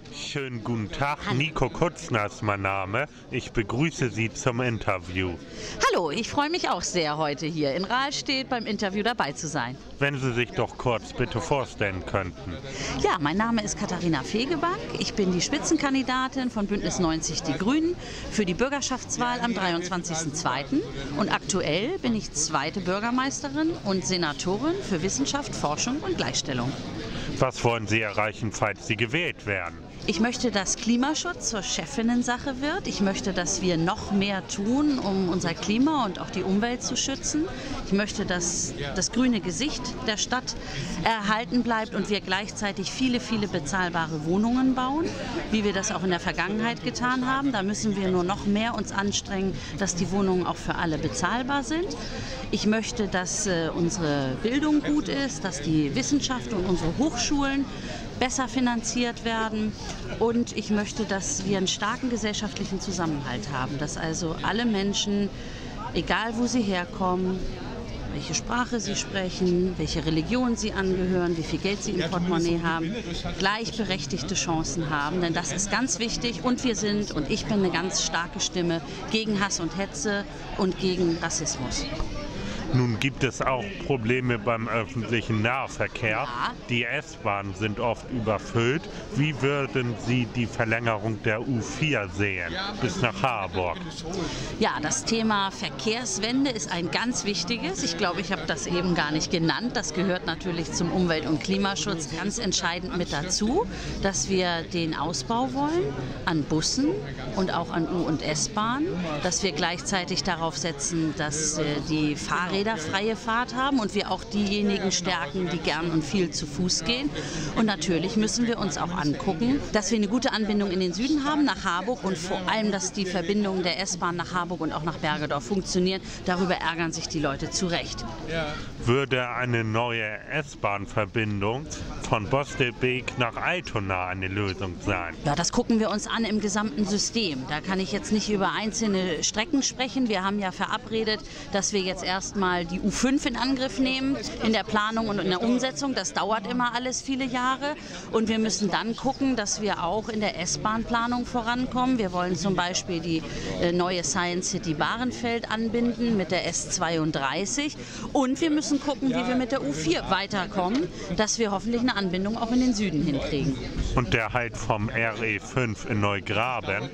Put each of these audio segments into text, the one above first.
Schönen guten Tag, Nico Kutzner ist mein Name. Ich begrüße Sie zum Interview. Hallo, ich freue mich auch sehr, heute hier in Rahlstedt beim Interview dabei zu sein. Wenn Sie sich doch kurz bitte vorstellen könnten. Ja, mein Name ist Katharina Fegebank. Ich bin die Spitzenkandidatin von Bündnis 90 Die Grünen für die Bürgerschaftswahl am 23.02. Und aktuell bin ich zweite Bürgermeisterin und Senatorin für Wissenschaft, Forschung und Gleichstellung. Was wollen Sie erreichen, falls Sie gewählt werden? Ich möchte, dass Klimaschutz zur Chefinnensache wird. Ich möchte, dass wir noch mehr tun, um unser Klima und auch die Umwelt zu schützen. Ich möchte, dass das grüne Gesicht der Stadt erhalten bleibt und wir gleichzeitig viele, viele bezahlbare Wohnungen bauen, wie wir das auch in der Vergangenheit getan haben. Da müssen wir nur noch mehr uns anstrengen, dass die Wohnungen auch für alle bezahlbar sind. Ich möchte, dass unsere Bildung gut ist, dass die Wissenschaft und unsere Hochschulen besser finanziert werden, und ich möchte, dass wir einen starken gesellschaftlichen Zusammenhalt haben, dass also alle Menschen, egal wo sie herkommen, welche Sprache sie sprechen, welche Religion sie angehören, wie viel Geld sie im Portemonnaie haben, gleichberechtigte Chancen haben, denn das ist ganz wichtig, und ich bin eine ganz starke Stimme gegen Hass und Hetze und gegen Rassismus. Nun gibt es auch Probleme beim öffentlichen Nahverkehr. Ja. Die S-Bahnen sind oft überfüllt. Wie würden Sie die Verlängerung der U4 sehen bis nach Harburg? Ja, das Thema Verkehrswende ist ein ganz wichtiges. Ich glaube, ich habe das eben gar nicht genannt. Das gehört natürlich zum Umwelt- und Klimaschutz ganz entscheidend mit dazu, dass wir den Ausbau wollen an Bussen und auch an U- und S-Bahnen, dass wir gleichzeitig darauf setzen, dass die Fahrräder freie Fahrt haben und wir auch diejenigen stärken, die gern und viel zu Fuß gehen. Und natürlich müssen wir uns auch angucken, dass wir eine gute Anbindung in den Süden haben, nach Harburg, und vor allem, dass die Verbindungen der S-Bahn nach Harburg und auch nach Bergedorf funktionieren. Darüber ärgern sich die Leute zu Recht. Würde eine neue S-Bahn-Verbindung von Bostelbeek nach Altona eine Lösung sein? Ja, das gucken wir uns an im gesamten System. Da kann ich jetzt nicht über einzelne Strecken sprechen. Wir haben ja verabredet, dass wir jetzt erstmal die U5 in Angriff nehmen, in der Planung und in der Umsetzung. Das dauert immer alles viele Jahre. Und wir müssen dann gucken, dass wir auch in der S-Bahn-Planung vorankommen. Wir wollen zum Beispiel die neue Science City Bahrenfeld anbinden mit der S32. Und wir müssen gucken, wie wir mit der U4 weiterkommen, dass wir hoffentlich eine Anbindung auch in den Süden hinkriegen. Und der Halt vom RE5 in Neugraben?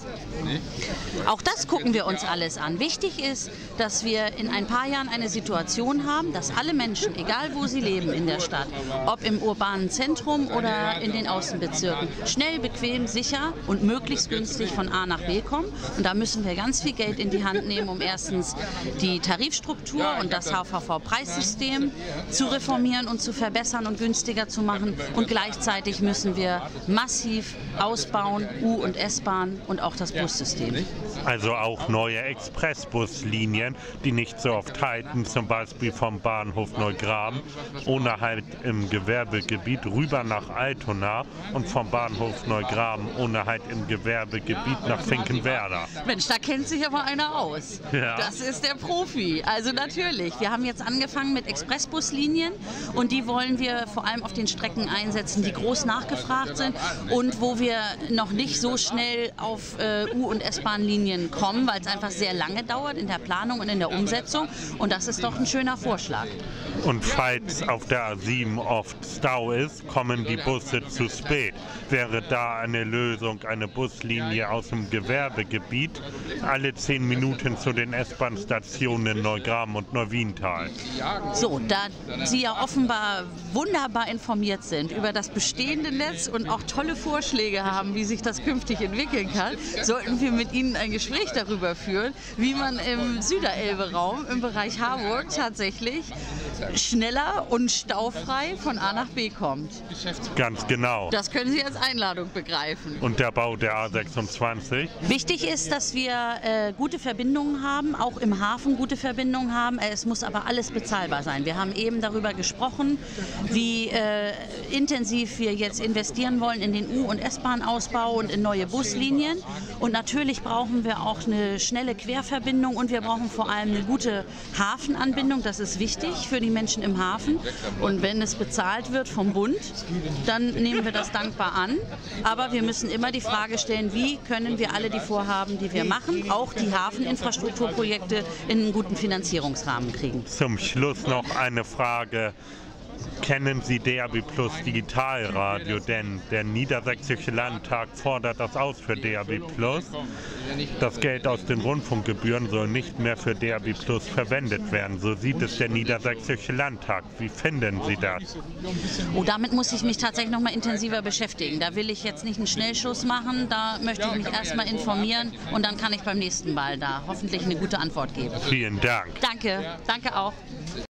Auch das gucken wir uns alles an. Wichtig ist, dass wir in ein paar Jahren eine Situation haben, dass alle Menschen, egal wo sie leben in der Stadt, ob im urbanen Zentrum oder in den Außenbezirken, schnell, bequem, sicher und möglichst günstig von A nach B kommen. Und da müssen wir ganz viel Geld in die Hand nehmen, um erstens die Tarifstruktur und das HVV-Preissystem zu reformieren und zu verbessern und günstiger zu machen. Und gleichzeitig müssen wir massiv ausbauen, U- und S-Bahn und auch das Bussystem. Also auch neue Expressbuslinien, die nicht so oft halten, zum Beispiel vom Bahnhof Neugraben, ohne Halt im Gewerbegebiet rüber nach Altona, und vom Bahnhof Neugraben ohne Halt im Gewerbegebiet nach Finkenwerder. Mensch, da kennt sich aber einer aus. Ja. Das ist der Profi. Also natürlich. Wir haben jetzt angefangen mit Expressbuslinien, und die wollen wir vor allem auf den Strecken einsetzen, die groß nachgefragt sind und wo wir noch nicht so schnell auf U- und S-Bahn-Linien kommen, weil es einfach sehr lange dauert in der Planung und in der Umsetzung. Und das ist doch ein schöner Vorschlag. Und falls auf der A7 oft Stau ist, kommen die Busse zu spät. Wäre da eine Lösung, eine Buslinie aus dem Gewerbegebiet alle 10 Minuten zu den S-Bahn-Stationen Neugraben und Neuwiental? So, da Sie ja offenbar wunderbar informiert sind über das bestehende Netz und auch tolle Vorschläge haben, wie sich das künftig entwickeln kann, sollten wir mit Ihnen ein Gespräch darüber führen, wie man im Süderelbe-Raum im Bereich Harburg tatsächlich schneller und staufrei von A nach B kommt. Ganz genau. Das können Sie als Einladung begreifen. Und der Bau der A26? Wichtig ist, dass wir gute Verbindungen haben, auch im Hafen gute Verbindungen haben. Es muss aber alles bezahlbar sein. Wir haben eben darüber gesprochen, wie intensiv wir jetzt investieren wollen in den U- und S-Bahn-Ausbau und in neue Buslinien. Und natürlich brauchen wir auch eine schnelle Querverbindung, und wir brauchen vor allem eine gute Hafenanbindung. Das ist wichtig für die Menschen Menschen im Hafen. Und wenn es bezahlt wird vom Bund, dann nehmen wir das dankbar an. Aber wir müssen immer die Frage stellen, wie können wir alle die Vorhaben, die wir machen, auch die Hafeninfrastrukturprojekte in einen guten Finanzierungsrahmen kriegen. Zum Schluss noch eine Frage. Kennen Sie DAB+ Digitalradio? Denn der Niedersächsische Landtag fordert das aus für DAB+. Das Geld aus den Rundfunkgebühren soll nicht mehr für DAB+ verwendet werden. So sieht es der Niedersächsische Landtag. Wie finden Sie das? Oh, damit muss ich mich tatsächlich noch mal intensiver beschäftigen. Da will ich jetzt nicht einen Schnellschuss machen. Da möchte ich mich erstmal informieren und dann kann ich beim nächsten Mal da hoffentlich eine gute Antwort geben. Vielen Dank. Danke, danke auch.